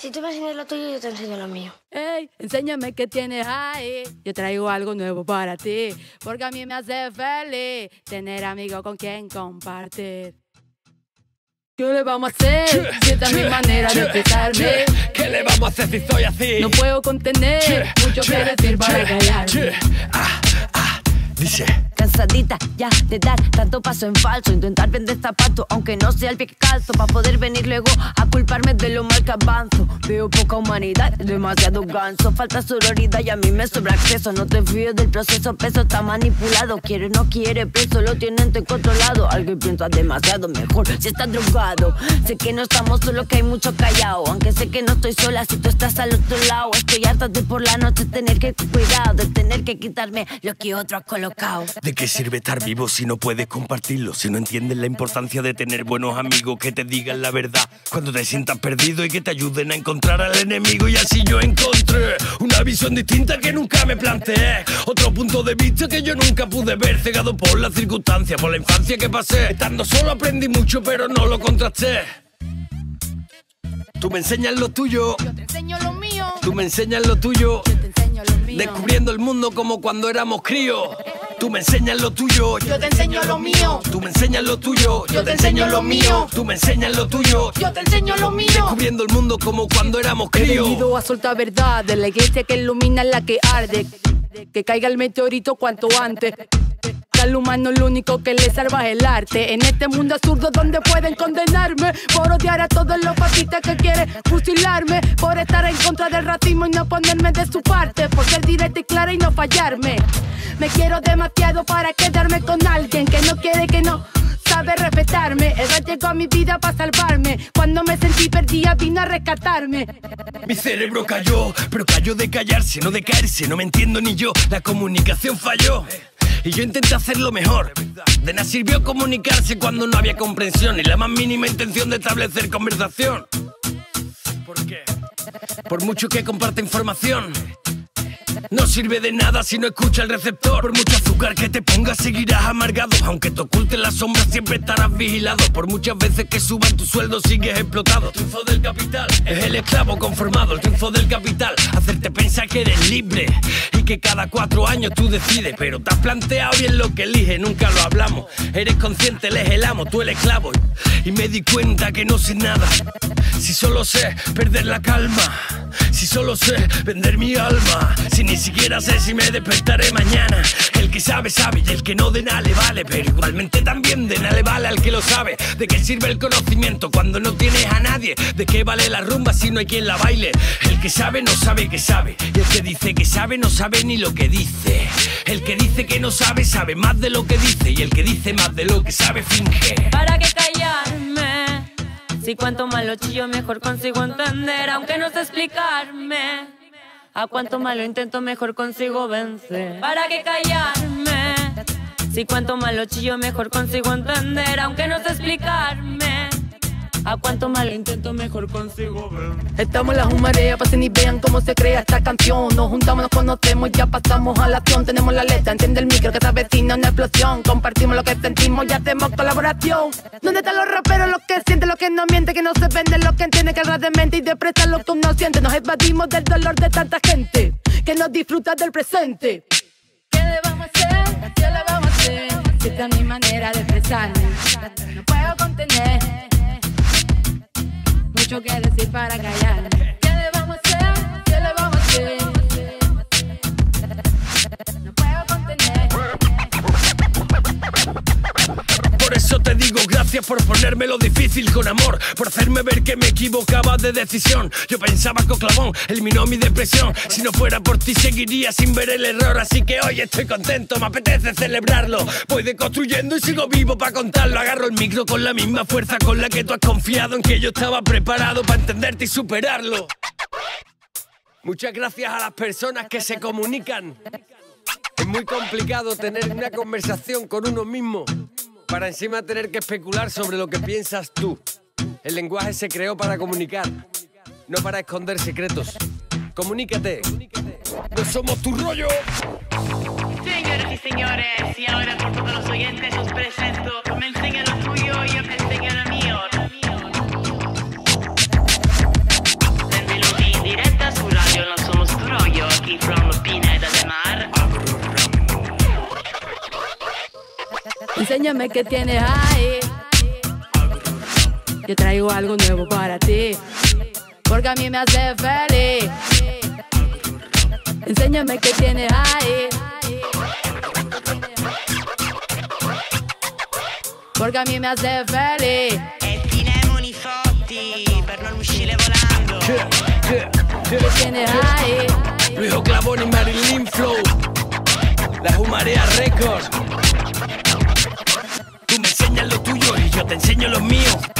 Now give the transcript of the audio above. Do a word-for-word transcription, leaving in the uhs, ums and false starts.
Si tú me enseñas lo tuyo, yo te enseño lo mío. Ey, enséñame qué tienes ahí. Yo traigo algo nuevo para ti, porque a mí me hace feliz tener amigos con quien compartir. ¿Qué le vamos a hacer? Si esta es mi manera de expresarme. ¿Qué le vamos a hacer si soy así? No puedo contener mucho que decir para callarme. Ah, ah, dice. Cansadita ya de dar tanto paso en falso, intentar vender zapatos aunque no sea el pie que calzo, pa' poder venir luego a culparme de lo mal que avanzo. Veo poca humanidad, demasiado ganso, falta sororidad y a mí me sobra acceso. No te fíes del proceso, peso está manipulado. Quiere no quiere, preso lo tienen todo controlado. Alguien piensa demasiado mejor si está drogado. Sé que no estamos solos, que hay mucho callado, aunque sé que no estoy sola si tú estás al otro lado. Estoy harta de por la noche tener que cuidado, de tener que quitarme lo que otro ha colocado. ¿De qué sirve estar vivo si no puedes compartirlo? Si no entiendes la importancia de tener buenos amigos que te digan la verdad cuando te sientas perdido y que te ayuden a encontrar al enemigo. Y así yo encontré una visión distinta que nunca me planteé, otro punto de vista que yo nunca pude ver, cegado por las circunstancias, por la infancia que pasé. Estando solo aprendí mucho pero no lo contrasté. Tú me enseñas lo tuyo, Yo te enseño lo mío. tú me enseñas lo tuyo, Yo te enseño lo mío. descubriendo el mundo como cuando éramos críos. Tú me enseñas lo tuyo, Yo te enseño lo mío. tú me enseñas lo tuyo, Yo te enseño lo mío. tú me enseñas lo tuyo, Yo te enseño lo mío. descubriendo el mundo como cuando éramos He críos. venido a soltar verdad de la iglesia que ilumina la que arde. Que caiga el meteorito cuanto antes. Que al humano lo único que le salva es el arte. En este mundo absurdo donde pueden condenarme por odiar a todos los fascistas que quieren fusilarme, por estar en contra del racismo y no ponerme de su parte, por ser directa y clara y no fallarme. Me quiero demasiado para quedarme con alguien que no quiere, que no sabe respetarme. El rap llegó a mi vida para salvarme. Cuando me sentí perdida vino a rescatarme. Mi cerebro cayó, pero cayó de callarse, no de caerse. No me entiendo ni yo, la comunicación falló y yo intenté hacerlo mejor. De nada sirvió comunicarse cuando no había comprensión ni la más mínima intención de establecer conversación. ¿Por qué? Por mucho que comparte información, no sirve de nada si no escucha el receptor. Por mucho azúcar que te pongas seguirás amargado, aunque te oculte la sombra siempre estarás vigilado. Por muchas veces que suban tu sueldo sigues explotado. El triunfo del capital es el esclavo conformado. El triunfo del capital, hacerte pensar que eres libre y que cada cuatro años tú decides. Pero te has planteado bien lo que eliges, nunca lo hablamos. Eres consciente, él es el amo, tú el esclavo. Y me di cuenta que no sé nada si solo sé perder la calma, si solo sé vender mi alma, si ni siquiera sé si me despertaré mañana. El que sabe, sabe y el que no de nada le vale, pero igualmente también de nada le vale al que lo sabe. ¿De qué sirve el conocimiento cuando no tienes a nadie? ¿De qué vale la rumba si no hay quien la baile? El que sabe no sabe que sabe, y el que dice que sabe no sabe ni lo que dice. El que dice que no sabe, sabe más de lo que dice, y el que dice más de lo que sabe finge. ¿Para qué callarme? Si cuanto más lo chillo mejor consigo entender, aunque no sé explicarme. A cuanto más lo intento mejor consigo vencer. ¿Para qué callarme? Si cuanto más lo chillo mejor consigo entender, aunque no sé explicarme. A cuanto más lo intento mejor consigo vencer. Estamos en la humareda, pasen y vean cómo se crea esta canción. Nos juntamos, nos conocemos y ya pasamos a la acción. Tenemos la letra, entiende el micro que se avecina una explosión. Compartimos lo que sentimos y hacemos colaboración. ¿Dónde están los raperos? Los que sienten, los que no mienten, que no se venden, los que entienden que el rap de mente y depresa lo que uno siente. Nos evadimos del dolor de tanta gente que no disfruta del presente. ¿Qué le vamos a hacer? ¿Qué le vamos a hacer? Si esta es mi manera de expresarme, no puedo contener mucho que decir para callarme. ¿Qué le vamos a hacer? ¿Qué le vamos a hacer? No puedo contener. Por eso te digo gracias por ponérmelo difícil con amor, por hacerme ver que me equivocaba de decisión. Yo pensaba que Oclavón eliminó mi depresión. Si no fuera por ti seguiría sin ver el error. Así que hoy estoy contento, me apetece celebrarlo. Voy deconstruyendo y sigo vivo para contarlo. Agarro el micro con la misma fuerza con la que tú has confiado en que yo estaba preparado para entenderte y superarlo. Muchas gracias a las personas que se comunican. Es muy complicado tener una conversación con uno mismo para encima tener que especular sobre lo que piensas tú. El lenguaje se creó para comunicar, no para esconder secretos. Comunícate. No somos tu rollo. Señoras y señores, y ahora por todos los oyentes os presento. Me enseña lo tuyo y yo te enseño lo mío. Enséñame qué tienes ahí. Yo traigo algo nuevo para ti, porque a mí me hace feliz. Enséñame qué tienes ahí, porque a mí me hace feliz. E teniamoli forti per non uscire volando. ¿Qué tienes ahí? Luis Clavón y Marilyn Flow, la Humarea Record. Tú me enseñas lo tuyo y yo te enseño lo mío.